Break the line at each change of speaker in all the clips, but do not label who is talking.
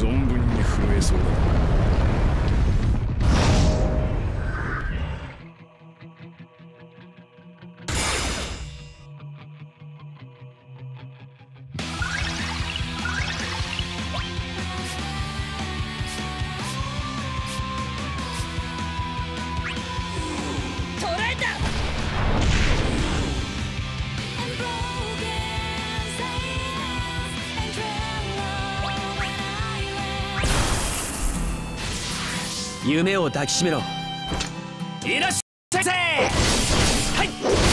存分に震えそうだ。
夢を抱きしめろ。いらっしゃい先生。はい。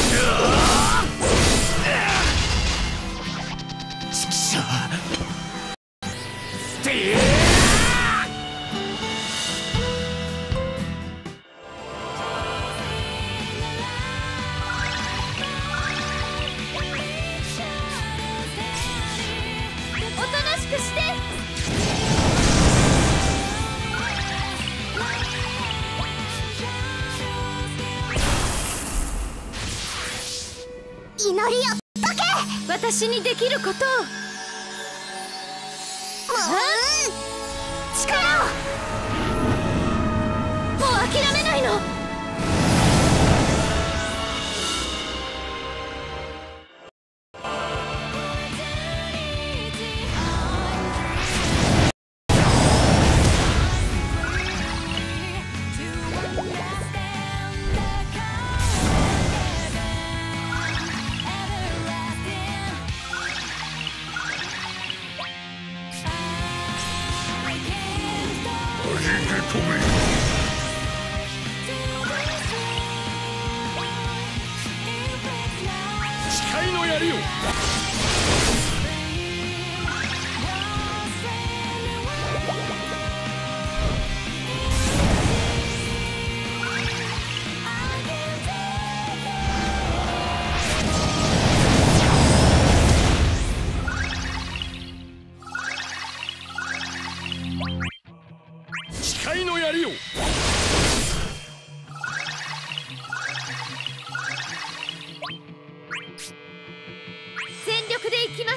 ちくしょう。
おとなしくして。祈りを解け。私にできることを。力を。もう諦めないの。
誓いの槍を。誓いの槍を。
全力でいきます。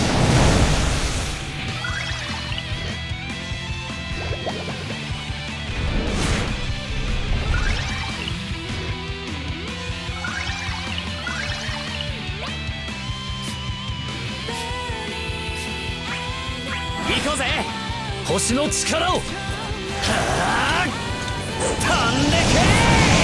行こうぜ、星の力を。はあ、飛んでけ。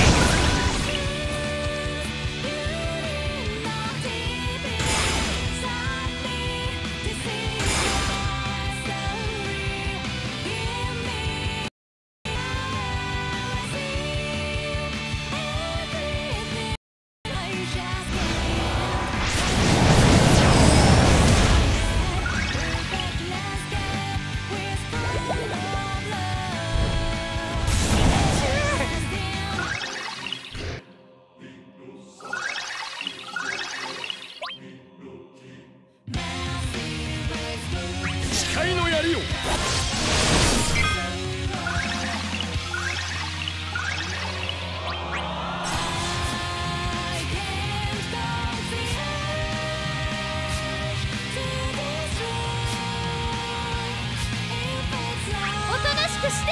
誓いの槍を。
おとなしくして。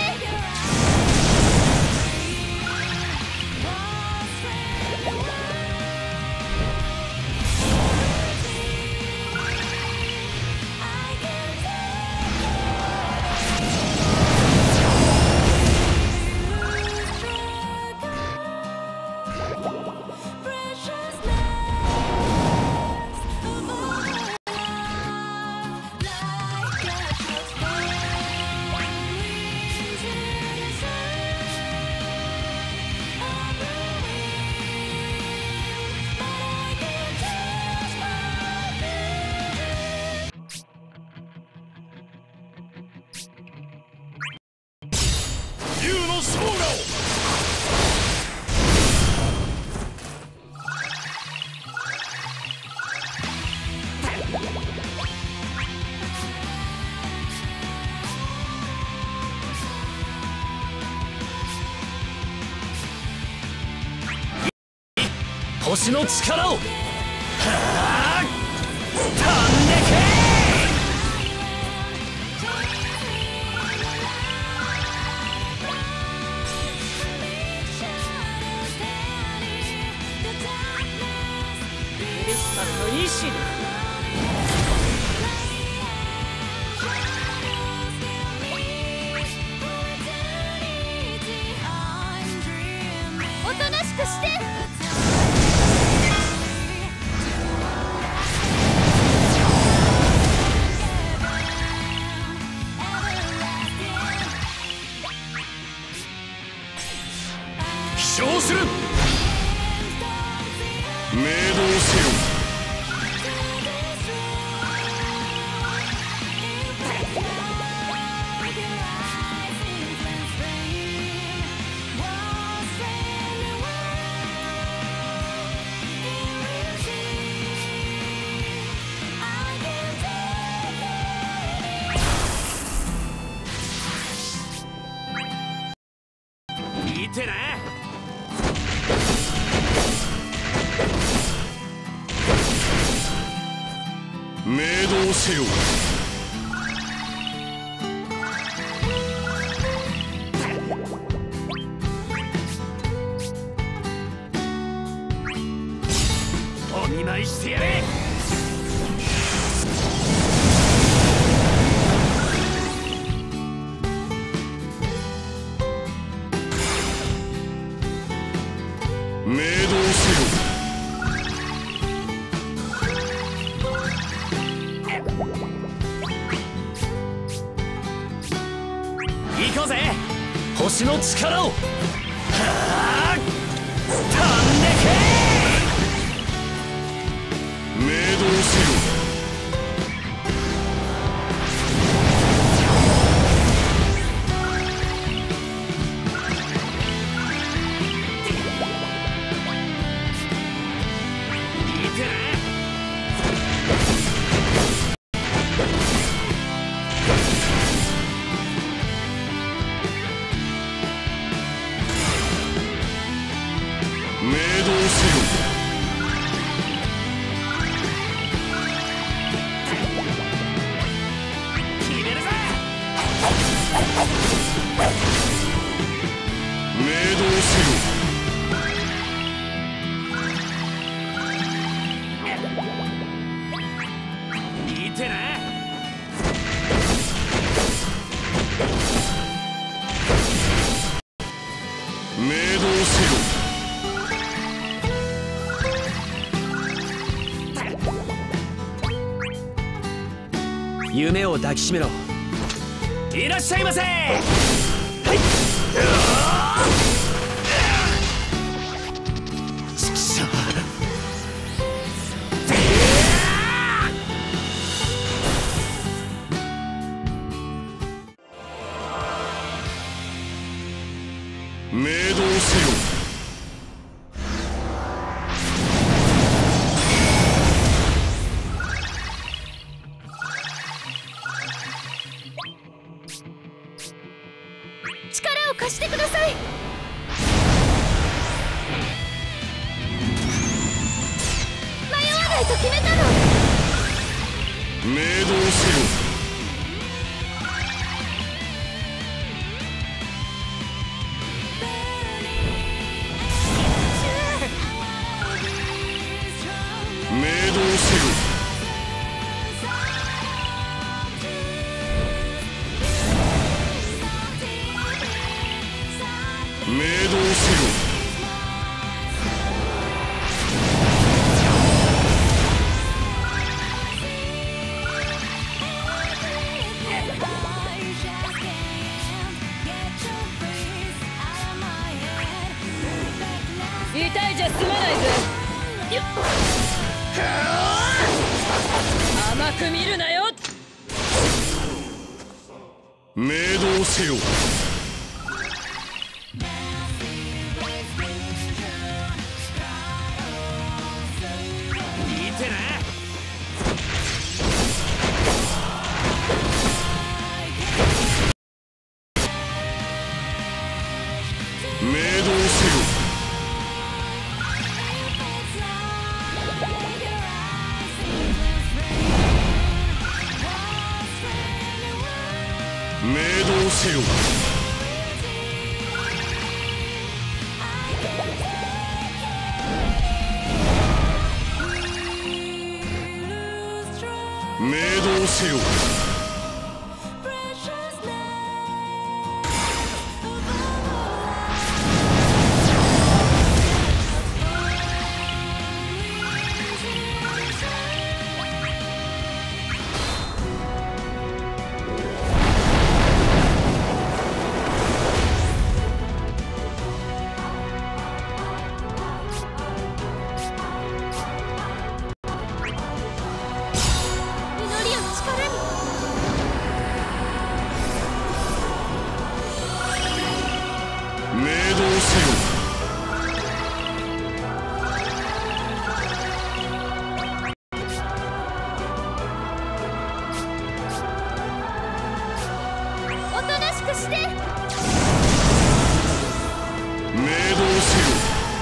竜の将軍。
星の力を。はあ、飛んでけ。 てな。
明動せよ。
お見舞いしてやれ。
明動せよ。
行こうぜ、星の力を。はあ、飛んでけ。
明動せよ。明動せよ。
決めるぜ。
明動せよ。
見てな。
明動せよ。
夢を抱きしめろ。いらっしゃいませ。はい。ちくしょう。
明動せよ。
力を貸してください。迷わないと決めたの。
明動せよ。明動せよ。明動せよ。
痛いじゃ済まないぜ。よっ。甘く見るなよ。
明動せよ。
見てな。
明動せよ。明動せよ。明動せよ。明動せよ。
おとなしくして。
明動せよ。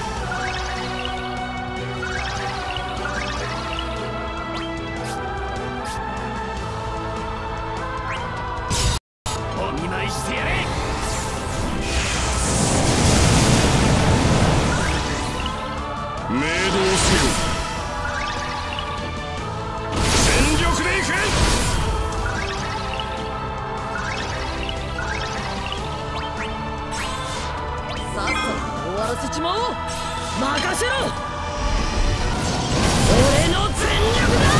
お見舞いしてやれ。
明動せよ。全力でいく。
さっさと終わらせちまおう。
任せろ。俺の全力だ。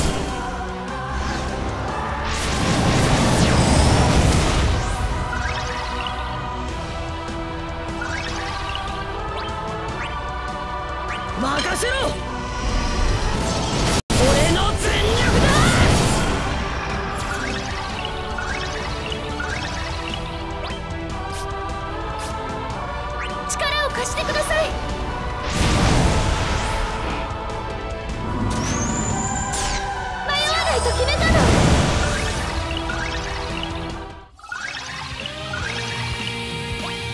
任せろ。俺の全力だ。
力を貸してください。迷わないと決めたの。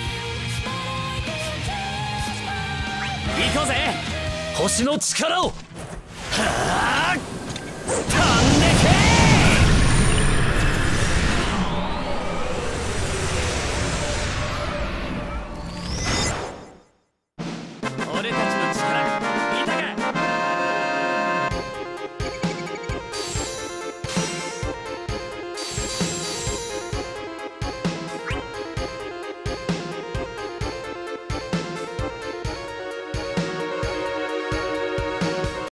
行こうぜ、星の力を。